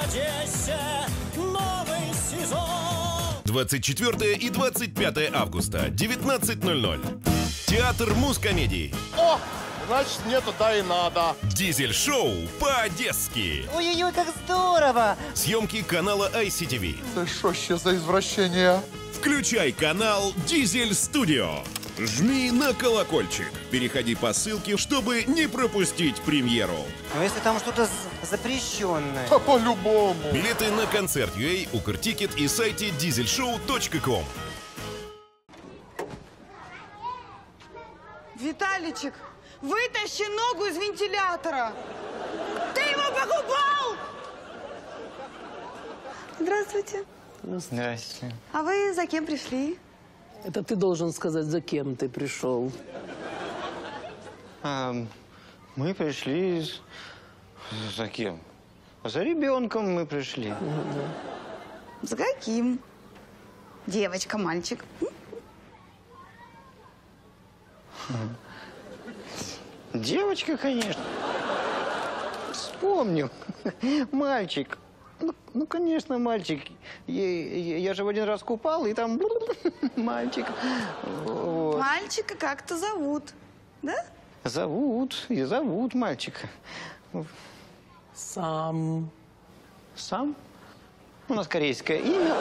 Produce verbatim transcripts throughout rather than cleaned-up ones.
Одессе новый сезон. двадцать четвёртое и двадцать пятое августа, девятнадцать ноль ноль. Театр мускомедии. О, значит, мне туда и надо. Дизель-шоу по-одесски. Ой-ой-ой, как здорово! Съемки канала ай си ти ви. Да что еще за извращение? Включай канал Дизель Студио. Жми на колокольчик. Переходи по ссылке, чтобы не пропустить премьеру. Ну если там что-то запрещенное. Да по-любому. Билеты на концерт ю эй, Укртикет и сайте дизель-шоу точка ком. Виталичек, вытащи ногу из вентилятора. Ты его покупал? Здравствуйте. Здрасте. А вы за кем пришли? Это ты должен сказать, за кем ты пришел. А, мы пришли... с- За кем? За ребенком мы пришли. За каким? Девочка, мальчик. Девочка, конечно. Вспомнил. Мальчик. Ну, ну, конечно, мальчик. Я, я- я же в один раз купал, и там мальчик. Вот. Мальчика как-то зовут, да? Зовут, и зовут мальчика. Сам. Сам? У нас корейское имя.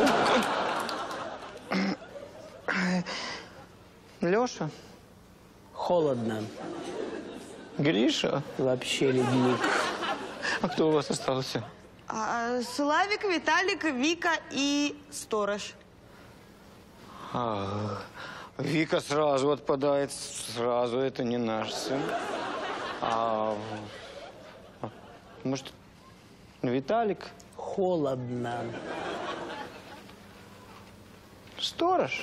Леша. Холодно. Гриша. Вообще ледник. А кто у вас остался? А, Славик, Виталик, Вика и Сторож. А, Вика сразу отпадает. Сразу это не наш сын. А, а, может, Виталик? Холодно. Сторож?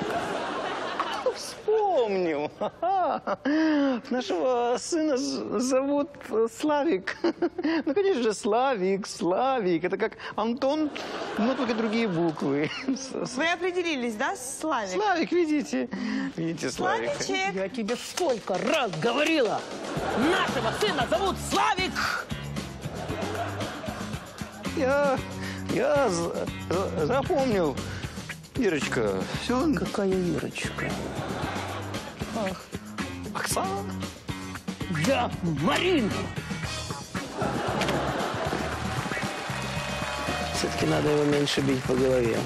Вспомнил. Ха-ха. Нашего сына з- зовут Славик. Ну, конечно же, Славик, Славик. Это как Антон, но только другие буквы. С- Вы определились, да, Славик? Славик, видите? Видите, Славик. Славичек. Я тебе сколько раз говорила! Нашего сына зовут Славик! Я, я за- за- запомнил. Ирочка, все. Какая Ирочка? Ах, Оксана. Я Марина! Все-таки надо его меньше бить по голове.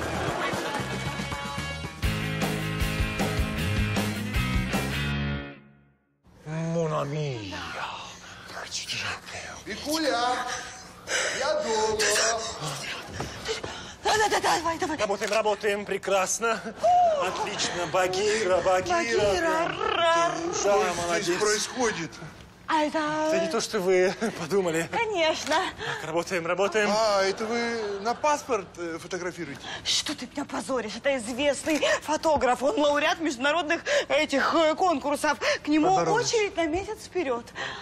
Викуля, я дома. Да-да-да, давай, давай. Работаем, работаем, прекрасно. Отлично, Багира, Багира. Багира, ра. Да, Что молодец. здесь происходит? А это... Это не то, что вы подумали. Конечно. Так, работаем, работаем. А, это вы на паспорт э, фотографируете? Что ты меня позоришь? Это известный фотограф. Он лауреат международных этих э, конкурсов. К нему Оборудование. очередь на месяц вперед.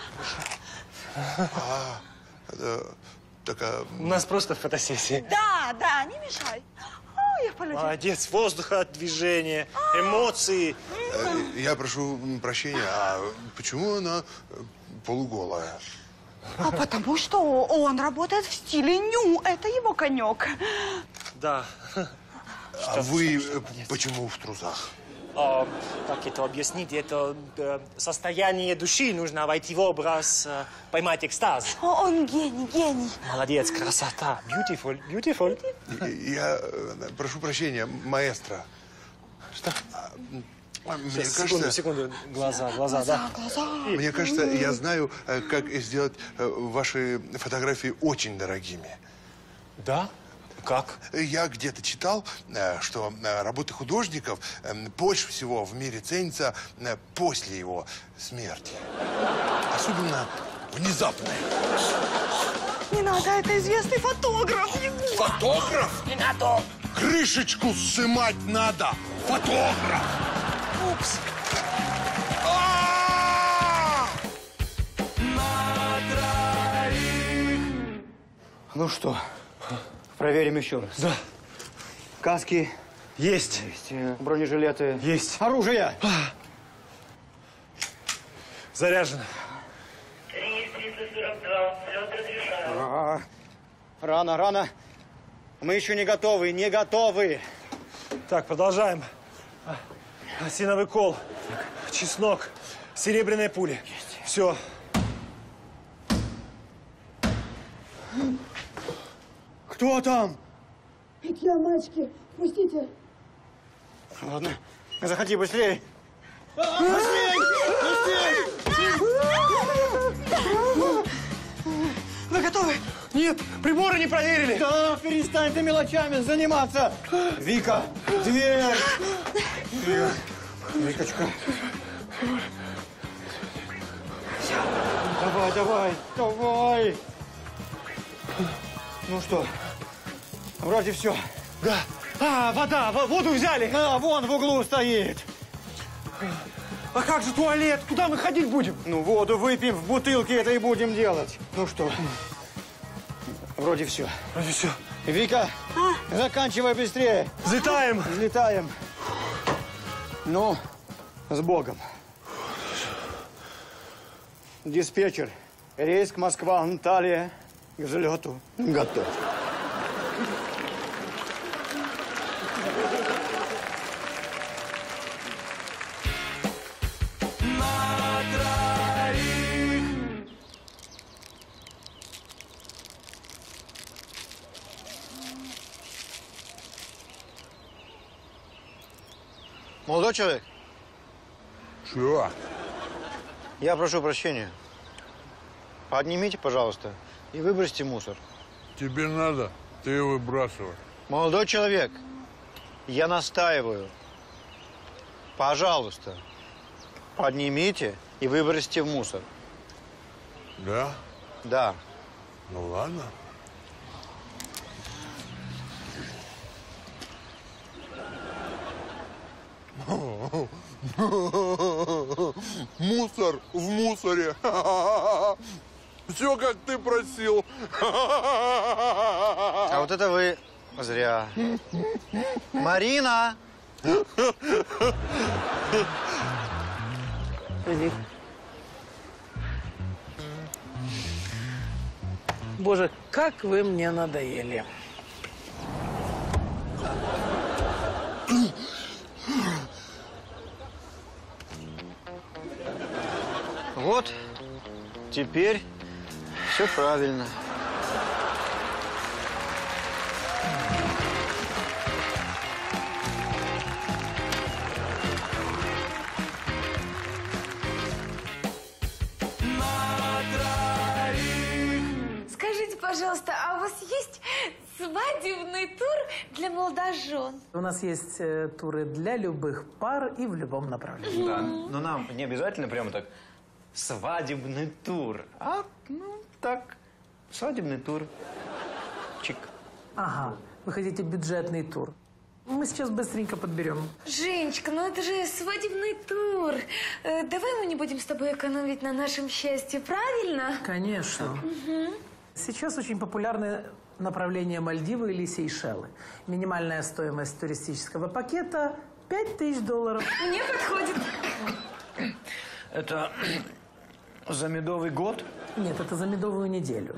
А, это, так, а, У нас просто фотосессия. Да, да, не мешай. А, я полетела. Молодец, воздуха, движение, эмоции. э, я прошу м, прощения, а почему она э, полуголая? А потому что он работает в стиле ню. Это его конек. Да. А вы э, почему в трусах? А, как это объяснить? Это э, состояние души, нужно войти в образ, э, поймать экстаз. О, он гений, гений. Молодец, красота. Beautiful, beautiful. Я э, прошу прощения, маэстро. Что? А, Мне Сейчас, секунду, кажется, секунду. Глаза, глаза, да. мне кажется, я знаю, э, как сделать э, ваши фотографии очень дорогими. Да? Как? Я где-то читал, э, что э, работы художников э, больше всего в мире ценятся э, после его смерти. Особенно внезапные. Не надо, это известный фотограф. Фотограф? Не надо. Крышечку сымать надо. Фотограф. Упс. А! Ну что, проверим еще раз. Да. Каски, Есть. э, бронежилеты. Есть. Оружие. Заряжено. три триста сорок два, взлет разрешаю. Ага. Рано, рано. Мы еще не готовы, не готовы. Так, продолжаем. Осиновый кол, чеснок, серебряные пули. Все. Кто там? Это я, мальчики. Пустите. Ладно, заходи быстрее. Вы готовы? Нет, приборы не проверили. Да, перестань ты мелочами заниматься. Вика, дверь. Вика. Викочка. Давай, давай, давай. Ну что, вроде все. Да. А, вода, во- воду взяли. А, вон в углу стоит. А как же туалет? Куда мы ходить будем? Ну, воду выпьем, в бутылке это и будем делать. Ну что, вроде все. Вроде все. Вика, заканчивай быстрее. Взлетаем. Взлетаем. Ну, с Богом. Диспетчер, рейс Москва-Анталия к взлету готов. Молодой человек, Чего? я прошу прощения. Поднимите, пожалуйста, и выбросьте мусор. Тебе надо, ты его выбрасываешь. Молодой человек, я настаиваю. Пожалуйста, поднимите и выбросьте в мусор. Да? Да. Ну ладно. Мусор в мусоре. Все, как ты просил. А вот это вы зря. Марина! Иди. Боже, как вы мне надоели. Вот, теперь все правильно. Скажите, пожалуйста, а у вас есть свадебный тур для молодожен? У нас есть э, туры для любых пар и в любом направлении. Да, но нам не обязательно прямо так свадебный тур, а, ну, так, свадебный тур. Чик. Ага, вы хотите бюджетный тур. Мы сейчас быстренько подберем. Женечка, ну это же свадебный тур. Э, давай мы не будем с тобой экономить на нашем счастье, правильно? Конечно. Угу. Сейчас очень популярны направления Мальдивы или Сейшелы. Минимальная стоимость туристического пакета – пять тысяч долларов. Мне подходит. Это за медовый год? Нет, это за медовую неделю.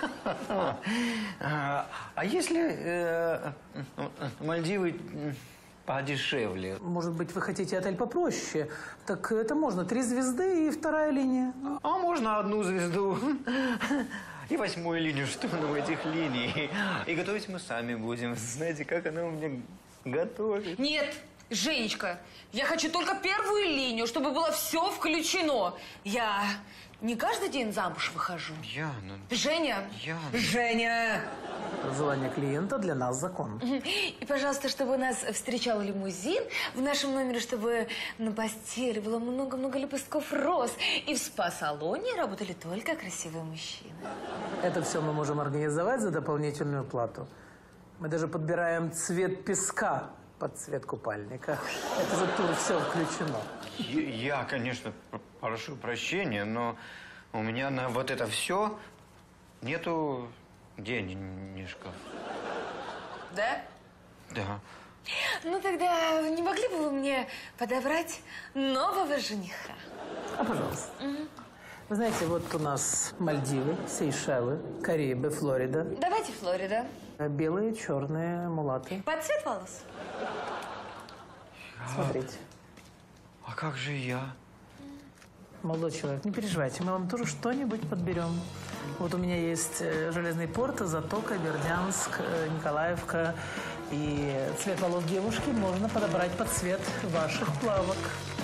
А, а если э, Мальдивы подешевле? Может быть, вы хотите отель попроще? Так это можно. Три звезды и вторая линия. А можно одну звезду и восьмую линию. Что нам этих линий? И готовить мы сами будем. Знаете, как она у меня готовит? Нет, Женечка, я хочу только первую линию, чтобы было все включено. Я не каждый день замуж выхожу. Яна. Женя. Яна. Женя. Желание клиента для нас закон. И, пожалуйста, чтобы нас встречал лимузин в нашем номере, чтобы на постели было много-много лепестков роз. И в спа-салоне работали только красивые мужчины. Это все мы можем организовать за дополнительную плату. Мы даже подбираем цвет песка под цвет купальника. Это за тур все включено. Я, я, конечно, прошу прощения, но у меня на вот это все нету денежков. Да? Да. Ну, тогда не могли бы вы мне подобрать нового жениха? А, пожалуйста. Угу. Вы знаете, вот у нас Мальдивы, Сейшелы, Карибы, Флорида. Давайте Флорида. Белые, черные, мулаты. Под цвет волос. Смотрите. А как же я? Молодой человек, не переживайте, мы вам тоже что-нибудь подберем. Вот у меня есть Железный порт, Затока, Бердянск, Николаевка. И цвет волос девушки можно подобрать под цвет ваших плавок.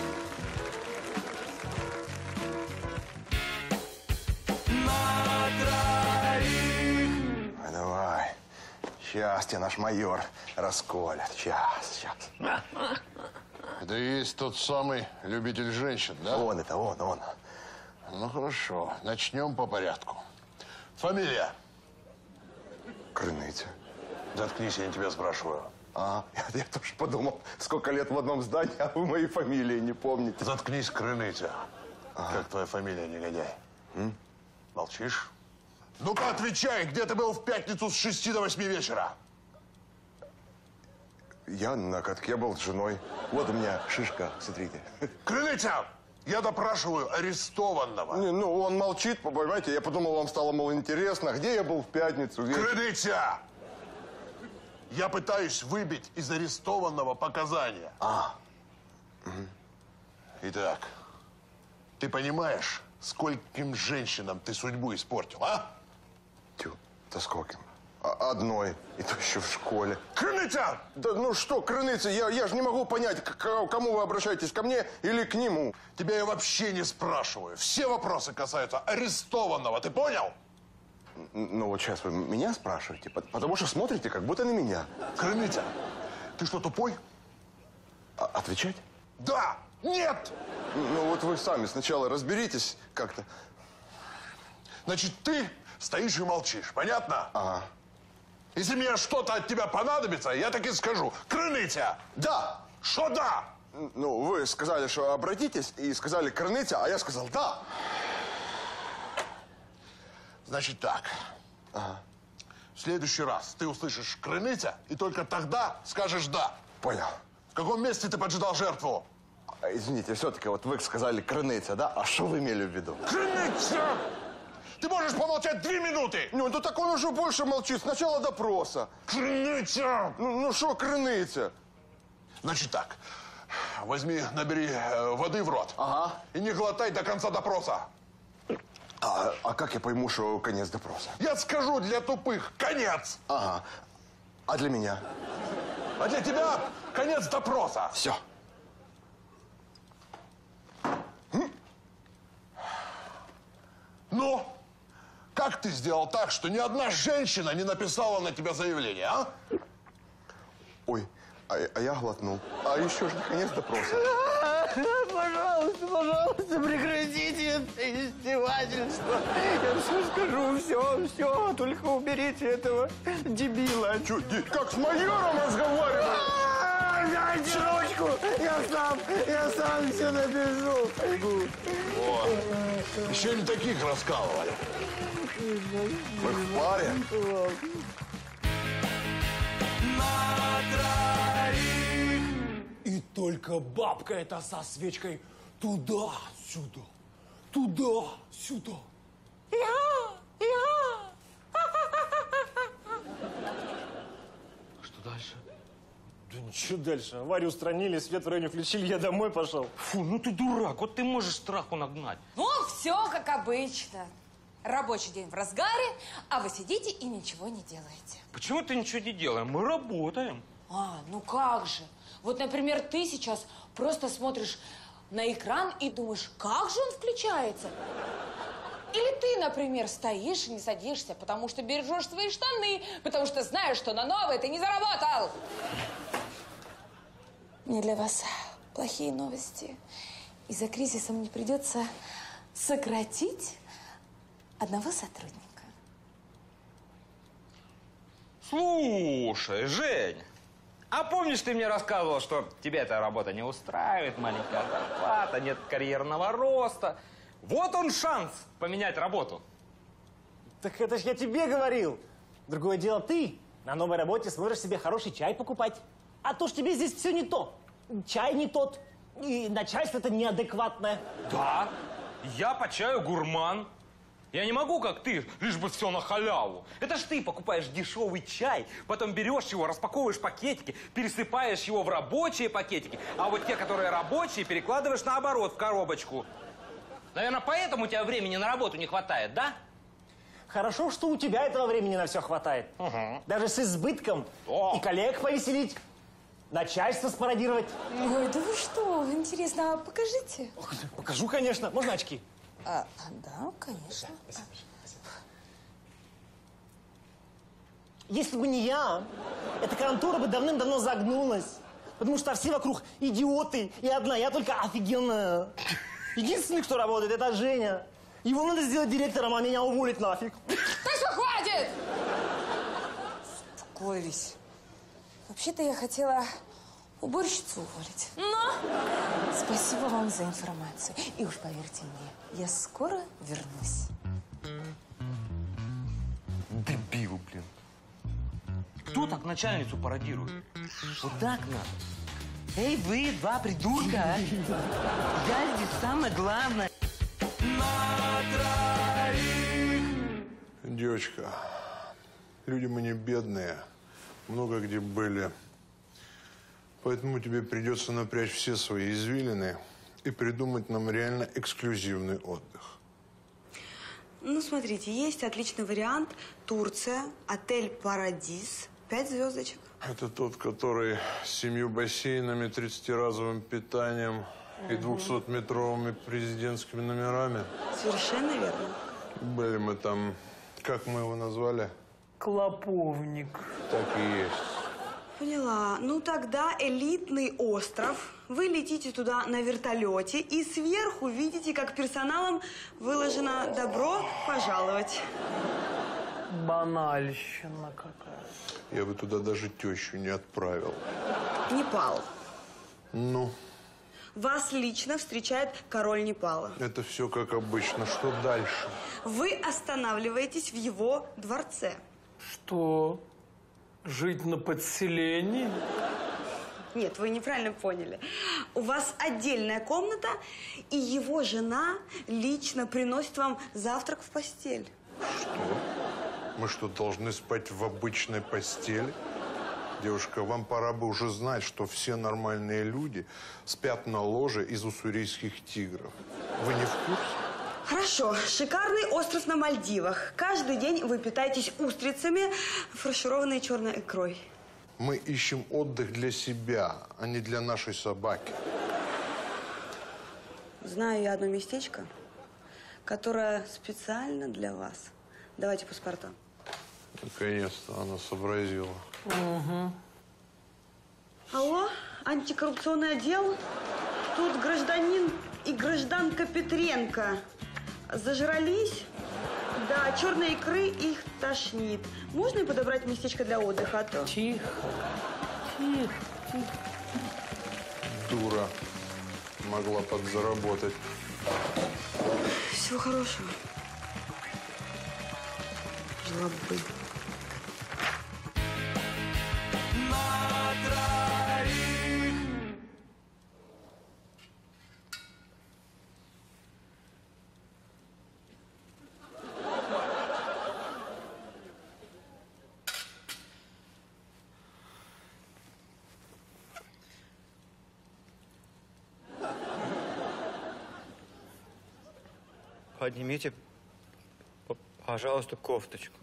Давай. Сейчас тебя наш майор расколет. Сейчас, сейчас. Это и есть тот самый любитель женщин, да? Он это, он, он. Ну, хорошо. Начнем по порядку. Фамилия? Крыныця. Заткнись, я не тебя спрашиваю. А, я, я тоже подумал, сколько лет в одном здании, а вы моей фамилии не помните. Заткнись, Крыныця. Ага. Как твоя фамилия, негодяй? М? Молчишь? Ну-ка, отвечай, где ты был в пятницу с шести до восьми вечера? Я на катке был с женой. Вот у меня шишка, смотрите. Крыныця! Я допрашиваю арестованного. Не, ну, он молчит, понимаете, я подумал, вам стало, мол, интересно, где я был в пятницу вечером. Крыныця! Я пытаюсь выбить из арестованного показания. А. Угу. Итак, ты понимаешь, скольким женщинам ты судьбу испортил, а? Тю, да скольким? А, одной, и то еще в школе. Крыныця! Да ну что, Крыныця, я, я же не могу понять, к кому вы обращаетесь, ко мне или к нему. Тебя я вообще не спрашиваю. Все вопросы касаются арестованного, ты понял? Ну вот сейчас вы меня спрашиваете, потому что смотрите как будто на меня. Крыныця, ты что, тупой? А, отвечать? Да! Нет! Ну вот вы сами сначала разберитесь как-то. Значит, ты стоишь и молчишь, понятно? Ага. Если мне что-то от тебя понадобится, я так и скажу. Крыныця! Да! Что да? Ну, вы сказали, что обратитесь, и сказали Крыныця, а я сказал да. Значит так. Ага. В следующий раз ты услышишь Крыныця, и только тогда скажешь да. Понял. В каком месте ты поджидал жертву? А, извините, все-таки вот вы сказали Крыныця, да? А что вы имели в виду? Крыныця! Ты можешь помолчать две минуты! Ну, ну так он уже больше молчит. Сначала допроса. Крыныця! Ну, что Крыныця? Значит так. Возьми, набери э, воды в рот. Ага. И не глотай до конца допроса. А, а как я пойму, что конец допроса? Я скажу для тупых. Конец. Ага. А для меня? А для тебя конец допроса. Все. Ну, как ты сделал так, что ни одна женщина не написала на тебя заявление, а? Ой, а, а я глотнул. А еще же не конец допроса. Пожалуйста, пожалуйста, прекратите это издевательство. Я все скажу, все, все, только уберите этого дебила. Че, как с майором разговариваю? Дайте ручку, я сам, я сам все напишу. Вот. Еще не таких раскалывали. Мы в паре. И только бабка эта со свечкой туда-сюда, туда-сюда. Я, я. Что дальше? Да ничего дальше. Варю устранили, свет в районе включили, я домой пошел. Фу, ну ты дурак, вот ты можешь страху нагнать. Ну, все как обычно. Рабочий день в разгаре, а вы сидите и ничего не делаете. Почему ты ничего не делаем? Мы работаем. А, ну как же. Вот, например, ты сейчас просто смотришь на экран и думаешь, как же он включается? Или ты, например, стоишь и не садишься, потому что бережешь свои штаны, потому что знаешь, что на новые ты не заработал. Мне для вас плохие новости. Из-за кризиса мне придется сократить одного сотрудника. Слушай, Жень, а помнишь, ты мне рассказывал, что тебя эта работа не устраивает, маленькая зарплата, нет карьерного роста. Вот он шанс поменять работу. Так это ж я тебе говорил. Другое дело ты на новой работе сможешь себе хороший чай покупать. А то ж тебе здесь все не то. Чай не тот, и начальство-то неадекватное. Да, Я по чаю гурман. Я не могу, как ты, лишь бы все на халяву. Это ж ты покупаешь дешевый чай, потом берешь его, распаковываешь пакетики, пересыпаешь его в рабочие пакетики, а вот те, которые рабочие, перекладываешь наоборот в коробочку. Наверное, поэтому у тебя времени на работу не хватает, да? Хорошо, что у тебя этого времени на все хватает. Угу. Даже с избытком. О. И коллег повеселить, начальство спародировать. Ой, да вы что? Интересно, а покажите. Ох, покажу, конечно. Можно очки? А, да, конечно. Да, спасибо, спасибо. Если бы не я, эта контора бы давным-давно загнулась. Потому что все вокруг идиоты, и одна я только офигенная. Единственный, кто работает, это Женя. Его надо сделать директором, а меня уволить нафиг. Так что хватит! Успокоились. Вообще-то я хотела уборщицу уволить. Но спасибо вам за информацию. И уж поверьте мне, я скоро вернусь. Дебил, блин. Кто так начальницу пародирует? Вот так надо. Эй, вы, два придурка, а? Я здесь самое главное. Девочка, люди мы не бедные, много где были. Поэтому тебе придется напрячь все свои извилины и придумать нам реально эксклюзивный отдых. Ну, смотрите, есть отличный вариант. Турция, отель «Парадис», пять звездочек. Это тот, который с семью бассейнами, тридцатиразовым питанием и двухсотметровыми президентскими номерами. Совершенно верно. Были мы там, как мы его назвали? Клоповник. Так и есть. Поняла. Ну, тогда элитный остров. Вы летите туда на вертолете и сверху видите, как персоналом выложено «Добро пожаловать». Банальщина какая. Я бы туда даже тещу не отправил. Непал. Ну? Вас лично встречает король Непала. Это все как обычно. Что дальше? Вы останавливаетесь в его дворце. Что? Жить на подселении? Нет, вы неправильно поняли. У вас отдельная комната, и его жена лично приносит вам завтрак в постель. Что? Мы что, должны спать в обычной постели? Девушка, вам пора бы уже знать, что все нормальные люди спят на ложе из уссурийских тигров. Вы не в курсе? Хорошо. Шикарный остров на Мальдивах. Каждый день вы питаетесь устрицами, фаршированной черной икрой. Мы ищем отдых для себя, а не для нашей собаки. Знаю я одно местечко, которое специально для вас. Давайте паспорта. Наконец-то она сообразила. Угу. Алло, антикоррупционный отдел? Тут гражданин и гражданка Петренко зажрались? Да, черной икры их тошнит. Можно им подобрать местечко для отдыха, а то... Тихо, тихо, тихо. Дура. Могла подзаработать. Всего хорошего. Жлобы. Поднимите, пожалуйста, кофточку.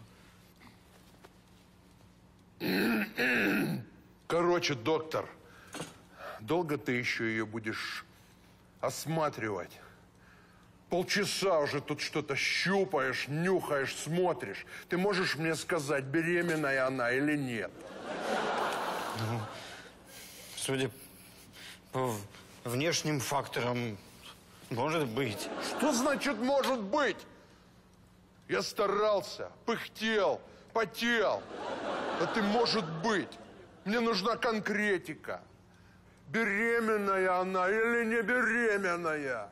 Короче, доктор, долго ты еще ее будешь осматривать? Полчаса уже тут что-то щупаешь, нюхаешь, смотришь. Ты можешь мне сказать, беременная она или нет? Ну, судя по внешним факторам, может быть. Что значит «может быть»? Я старался, пыхтел, потел. А ты «может быть». Мне нужна конкретика. Беременная она или не беременная?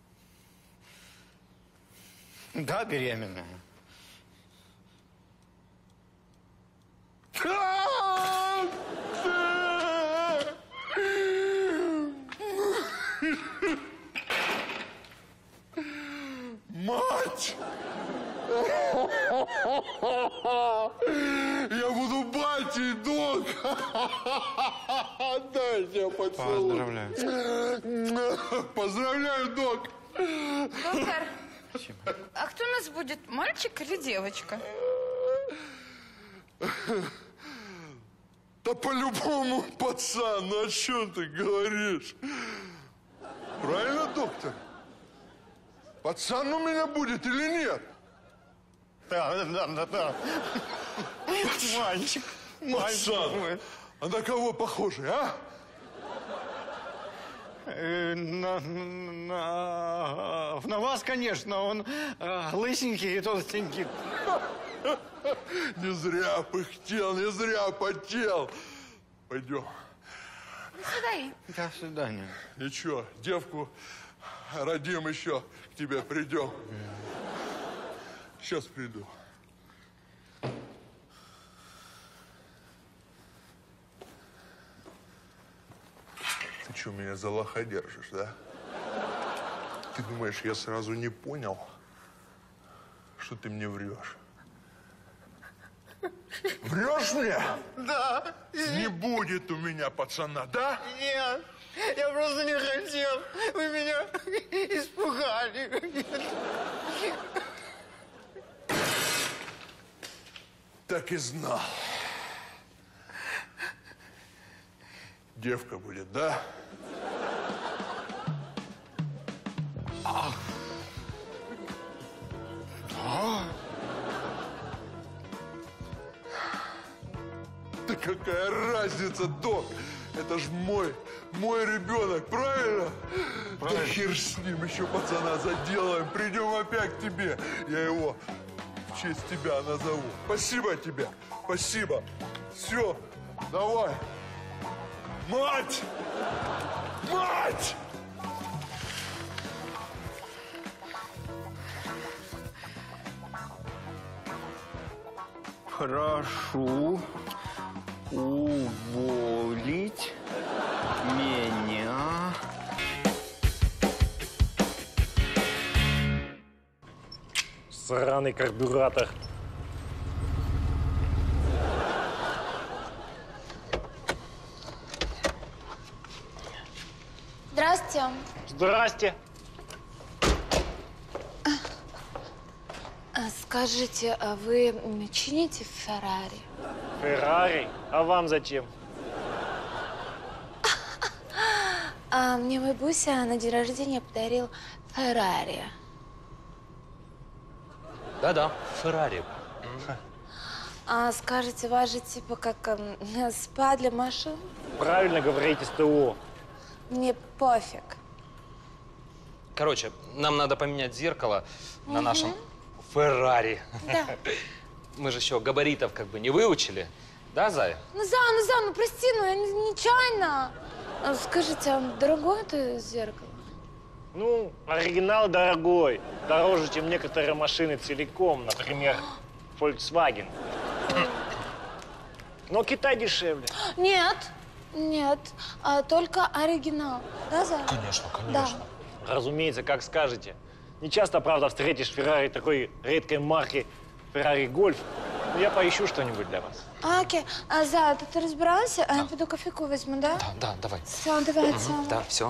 Да, беременная. Дайте поцелуй. Поздравляю. Поздравляю, док. Доктор, а кто у нас будет, мальчик или девочка? Да по-любому пацан, ну о чем ты говоришь? Правильно, доктор? Пацан у меня будет или нет? Да, да, да, да. Мальчик. Пацан. А на кого похожий, а? Э, на, на, на вас, конечно, он э, лысенький и толстенький. Не зря пыхтел, не зря потел. Пойдем. До свидания. До свидания. Ничего, девку родим еще, к тебе придем. Сейчас приду. Ты что, меня за лоха держишь, да? Ты думаешь, я сразу не понял, что ты мне врешь? Врешь мне? Да. Не будет у меня пацана, да? Нет, я просто не хотел. Вы меня испугали. Так и знал. Девка будет, да? А. Да. Да какая разница, док? Это ж мой, мой ребенок, правильно? Правильно. Да хер с ним, еще пацана заделаем. Придем опять к тебе. Я его в честь тебя назову. Спасибо тебе, спасибо. Все, давай. Мать! Мать! Прошу уволить меня. Сраный карбюратор. Здрасте. Здрасте. А, Скажите, а вы чините Феррари? Феррари? А вам зачем? А мне мой Буся на день рождения подарил Феррари. Да-да, Феррари. А скажите, вас же типа как эм, спа для машин? Правильно говорите, СТО. Мне пофиг. Короче, нам надо поменять зеркало на Мгм. нашем Феррари. Да. Мы же еще габаритов как бы не выучили. Да, Зая? Ну, за, ну, за, ну, прости, ну, я не- нечаянно. А Скажите, а дорогое это зеркало? Ну, оригинал дорогой. Дороже, чем некоторые машины целиком. Например, Volkswagen. Но Китай дешевле. Нет, нет, а только оригинал. Да, за? Конечно, Да. Разумеется, как скажете. Не часто, правда, встретишь Феррари такой редкой марки Феррари Гольф. Но я поищу что-нибудь для вас. А, окей. А, за, ты, ты разбирался? А я пойду кофейку возьму, да? Да, давай. Все, давайте. Мгм, да, все.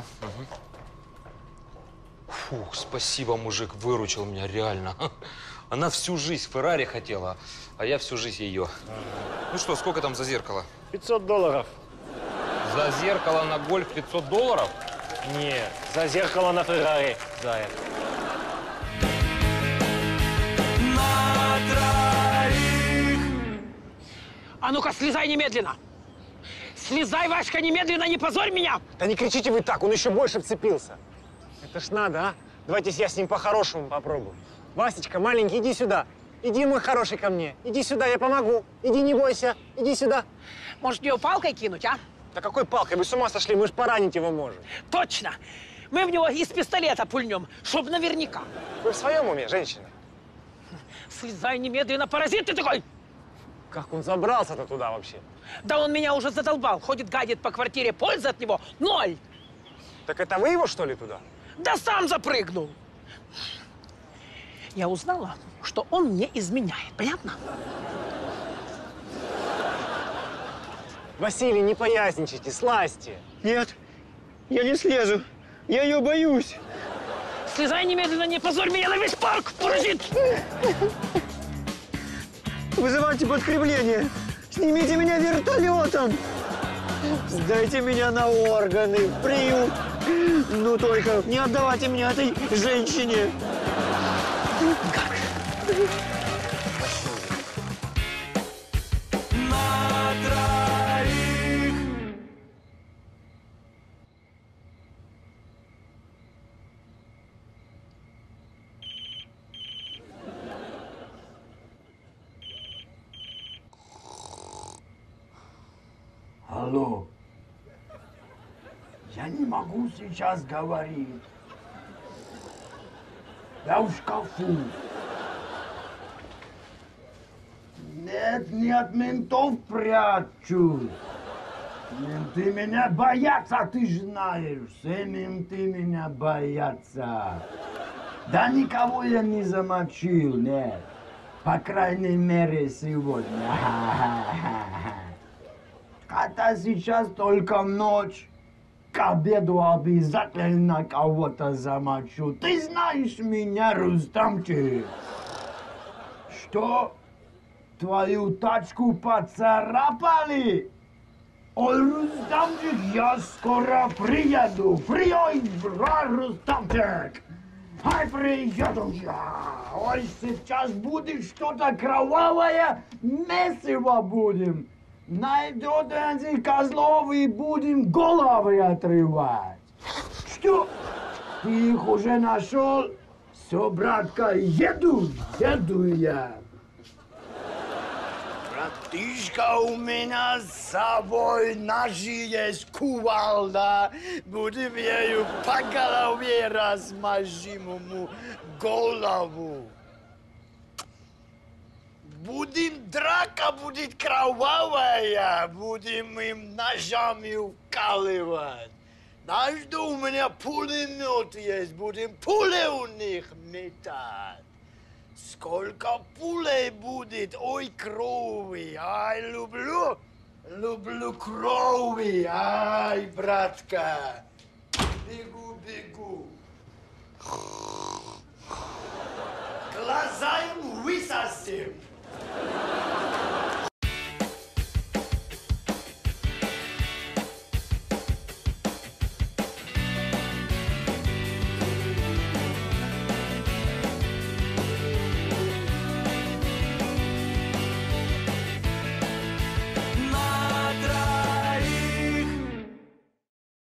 Фух, спасибо, мужик, выручил меня, реально. Она всю жизнь Феррари хотела, а я всю жизнь ее. Ну что, сколько там за зеркало? пятьсот долларов. За зеркало на Гольф пятьсот долларов? Нет, за зеркало на Феррари, Зая. А ну-ка, слезай немедленно! Слезай, Васька, немедленно, не позорь меня! Да не кричите вы так, он еще больше вцепился. Это ж надо, а? Давайте я с ним по-хорошему попробую. Васечка, маленький, иди сюда. Иди, мой хороший, ко мне. Иди сюда, я помогу. Иди, не бойся. Иди сюда. Может, ее палкой кинуть, а? Да какой палкой? Вы с ума сошли, мы ж поранить его можем. Точно! Мы в него из пистолета пульнем, чтоб наверняка. Вы в своем уме, женщина? Слезай немедленно, паразит ты такой! Как он забрался-то туда вообще? Да он меня уже задолбал. Ходит, гадит по квартире, пользы от него ноль. Так это вы его, что ли, туда? Да сам запрыгнул. Я узнала, что он мне изменяет. Понятно? Василий, не поясничайте, слазьте. Нет, я не слезу. Я ее боюсь. Слезай немедленно, не позорь меня на весь парк, паразит! Вызывайте подкрепление. Снимите меня вертолетом. Сдайте меня на органы, в приют. Ну только не отдавайте меня этой женщине. Алло. Я не могу сейчас говорить. Я в шкафу. Нет, не от ментов прячусь. Менты меня боятся, ты же знаешь. Все менты меня боятся. Да никого я не замочил, нет. По крайней мере, сегодня. Хотя сейчас только ночь. К обеду обязательно кого-то замочу. Ты знаешь меня, Рустамчик. Что? Твою тачку поцарапали? Ой, Рустамчик, я скоро приеду. Приезжай, Рустамчик. Ай, приеду я. Ой, сейчас будет что-то кровавое. Месиво будем. Найдет эти козлов и будем головы отрывать. Что? Ты их уже нашел? Все, братка, еду, еду я. Братишка, у меня с собой ножи есть, кувалда. Будем ею по голове размажим ему голову. Будем, драка будет кровавая, будем им ножами укалывать. Знаешь, что у меня пулемет есть, будем пули у них метать. Сколько пулей будет, ой, крови, ай, люблю, люблю крови, ай, братка. Бегу, бегу. Глаза им высосем.